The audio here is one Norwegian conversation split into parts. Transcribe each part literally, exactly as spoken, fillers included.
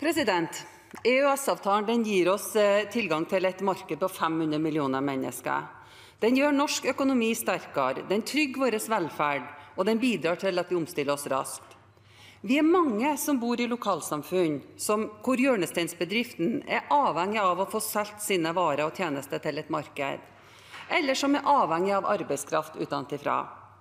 President, E U S-avtalen den gir oss tilgang til et marked på fem hundre millioner mennesker. Den gjør norsk økonomi sterkere, den trygger vår velferd, og den bidrar til at vi omstiller oss raskt. Vi er mange som bor i lokalsamfunn som, hvor hjørnesteinsbedriften er avhengig av å få solgt sine varer og tjenester til et marked, eller som er avhengig av arbeidskraft utenfra.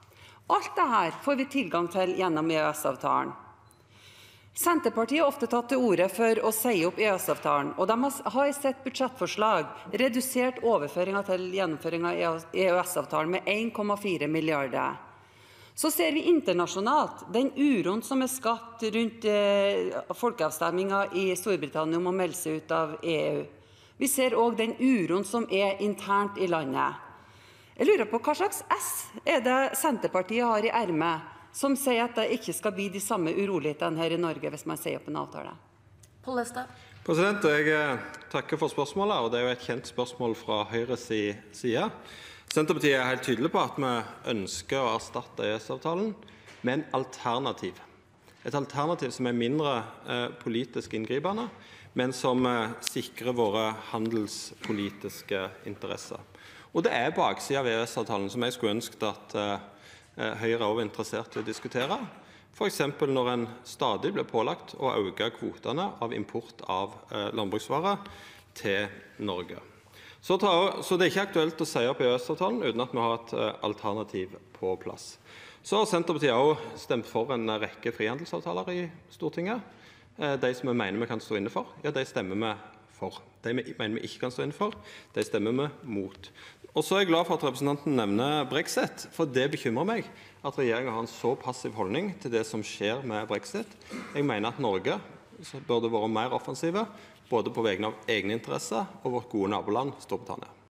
Alt dette får vi tilgang til gjennom E U S-avtalen. Senterpartiet har ofte tatt til orde for å si opp E U S-avtalen, og de har i sitt budsjettforslag redusert overføringen til gjennomføring av E U S-avtalen med en komma fire milliarder. Så ser vi internasjonalt den uroen som er skapt rundt eh, folkeavstemningen i Storbritannia om å melde seg ut av E U. Vi ser også den uroen som er internt i landet. Jeg lurer på hva slags S er det Senterpartiet har i ermet, som sier at det ikke skal bli de samme urolighetene her i Norge hvis man sier opp en avtale? Pollestad. President, jeg takker for spørsmålet, og det er jo et kjent spørsmål fra Høyres side. Senterpartiet er helt tydelig på at vi ønsker å erstatte E U S-avtalen med en alternativ. Et alternativ som er mindre eh, politisk inngripende, men som eh, sikrer våre handelspolitiske interesser. Og det er baksiden av E U S-avtalen som jeg skulle ønsket at eh, Høyre er også interessert i å diskutere. For eksempel når en stadig blir pålagt å øke kvotene av import av eh, landbruksvarer til Norge. Så, tar, så det er ikke aktuelt å si opp E U S-avtalen uten at vi har et eh, alternativ på plass. Så har Senterpartiet også stemt for en rekke frihandelsavtaler i Stortinget. Eh, de som vi mener vi kan stå inne for, ja, de stemmer vi for. De vi mener vi ikke kan stå inne for, de stemmer vi mot. Og så er jeg glad for at representanten nevner brexit, for det bekymrer meg at regjeringen har en så passiv holdning til det som skjer med brexit. Jeg mener at Norge burde være mer offensive, både på vegne av egne interesser og vårt gode naboland Storbritannia.